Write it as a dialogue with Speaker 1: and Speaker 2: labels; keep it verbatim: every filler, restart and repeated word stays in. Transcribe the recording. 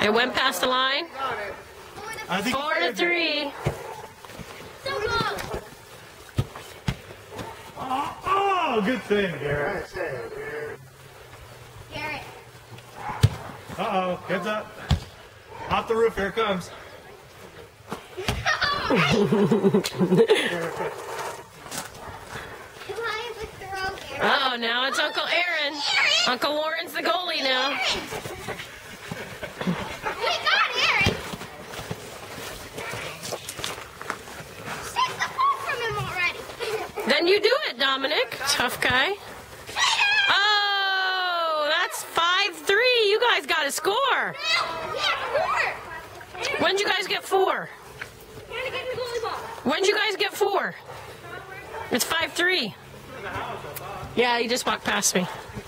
Speaker 1: It went past the line.
Speaker 2: I think
Speaker 1: Four to three.
Speaker 2: Oh, oh, good thing, Garrett.
Speaker 3: Garrett.
Speaker 2: Uh-oh, heads up. Off the roof, here it comes.
Speaker 1: Oh, now it's Uncle Aaron. Uncle Warren's the goalie now.
Speaker 3: We got Aaron. Take the ball from him already.
Speaker 1: Then you do it, Dominic. Tough guy. Oh, that's five three. You guys got to score.
Speaker 3: Yeah, four.
Speaker 1: When'd you guys get four? When'd you guys get four? It's five three. Yeah, you just walked past me.